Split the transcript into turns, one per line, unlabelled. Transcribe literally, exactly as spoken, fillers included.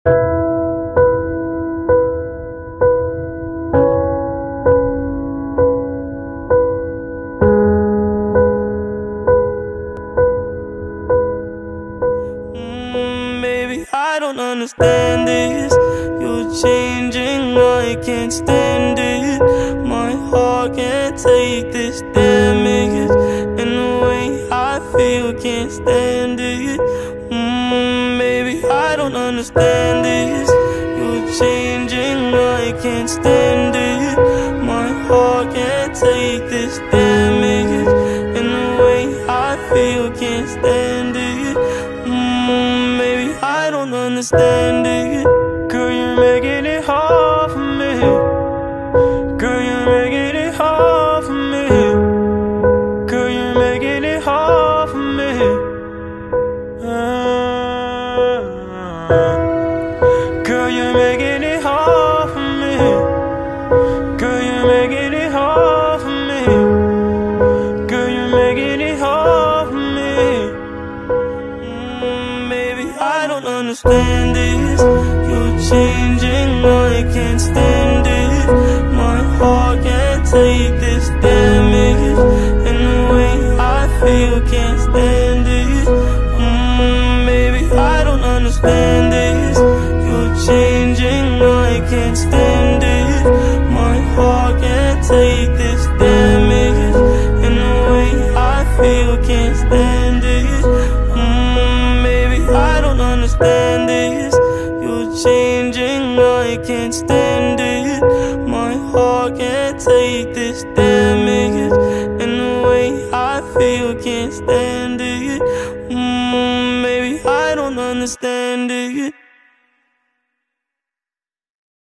I don't understand this. You're changing, I can't stand it. My heart can't take this damage, and the way I feel, can't stand it. mm, Maybe I don't understand this. You're changing, I can't stand it. My heart can't take this damage, and the way I feel, can't stand it. mm, Maybe I don't understand it. Girl, you're making it hard for me. Girl, you're making it hard for me. Girl, you're making it hard for me. uh, Girl, you're making it hard for me. Girl, you're making it hard for me. Girl, you're making it hard for me. mm, Maybe I don't understand this. You're changing, I can't stand it. My heart can't take this damage, and the way I feel, can't stand it. mm, Maybe I don't understand this. You're changing, I can't stand it. My heart can't take this damage, and the way I feel, can't stand it. mm, Maybe I don't understand this. You're changing, I can't stand it. My heart can't take this damage, and the way I feel, can't stand it. mm, Maybe I don't understand it.